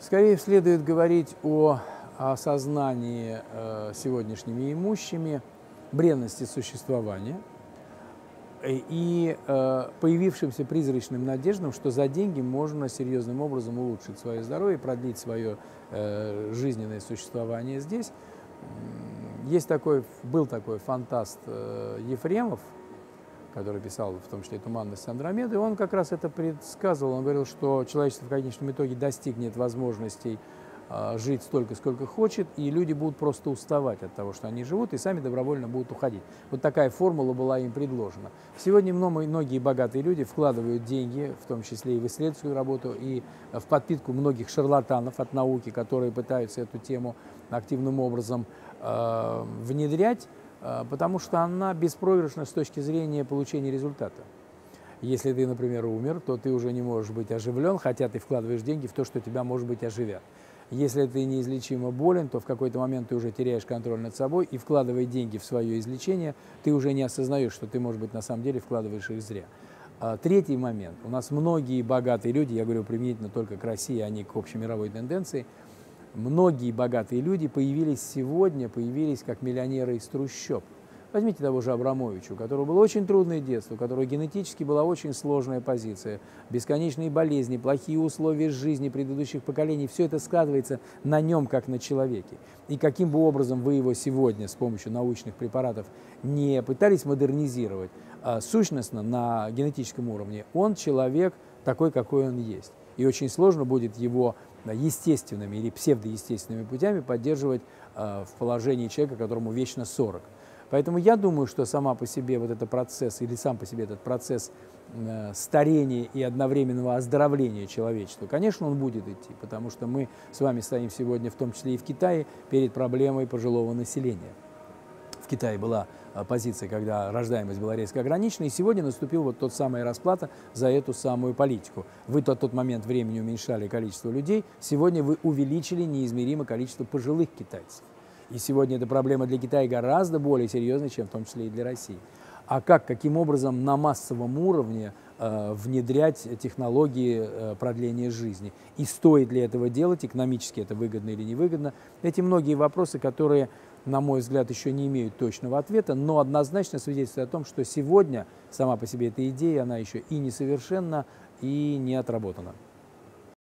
Скорее следует говорить о осознании сегодняшними имущими бренности существования и появившимся призрачным надеждам, что за деньги можно серьезным образом улучшить свое здоровье, продлить свое жизненное существование здесь. Был такой фантаст Ефремов, который писал в том числе «Туманность Андромеды», он как раз это предсказывал. Он говорил, что человечество в конечном итоге достигнет возможностей жить столько, сколько хочет, и люди будут просто уставать от того, что они живут, и сами добровольно будут уходить. Вот такая формула была им предложена. Сегодня многие богатые люди вкладывают деньги, в том числе и в исследовательскую работу, и в подпитку многих шарлатанов от науки, которые пытаются эту тему активным образом внедрять, потому что она беспроигрышна с точки зрения получения результата. Если ты, например, умер, то ты уже не можешь быть оживлен, хотя ты вкладываешь деньги в то, что тебя, может быть, оживят. Если ты неизлечимо болен, то в какой-то момент ты уже теряешь контроль над собой, и, вкладывая деньги в свое излечение, ты уже не осознаешь, что ты, может быть, на самом деле вкладываешь их зря. Третий момент. У нас многие богатые люди, я говорю применительно только к России, а не к общемировой тенденции, многие богатые люди появились как миллионеры из трущоб. Возьмите того же Абрамовича, у которого было очень трудное детство, у которого генетически была очень сложная позиция, бесконечные болезни, плохие условия жизни предыдущих поколений. Все это складывается на нем, как на человеке. И каким бы образом вы его сегодня с помощью научных препаратов не пытались модернизировать, сущностно на генетическом уровне, он человек такой, какой он есть. И очень сложно будет его естественными или псевдоестественными путями поддерживать в положении человека, которому вечно 40. Поэтому я думаю, что сама по себе вот этот процесс, или сам по себе этот процесс старения и одновременного оздоровления человечества, конечно, он будет идти, потому что мы с вами стоим сегодня, в том числе и в Китае, перед проблемой пожилого населения. В Китае была позиция, когда рождаемость была резко ограничена, и сегодня наступил вот тот самый расплата за эту самую политику. Вы в тот момент времени уменьшали количество людей, сегодня вы увеличили неизмеримо количество пожилых китайцев. И сегодня эта проблема для Китая гораздо более серьезная, чем в том числе и для России. А каким образом на массовом уровне внедрять технологии продления жизни? И стоит ли этого делать, экономически это выгодно или невыгодно? Эти многие вопросы, которые, на мой взгляд, еще не имеют точного ответа, но однозначно свидетельствуют о том, что сегодня сама по себе эта идея, она еще и несовершенна, и не отработана.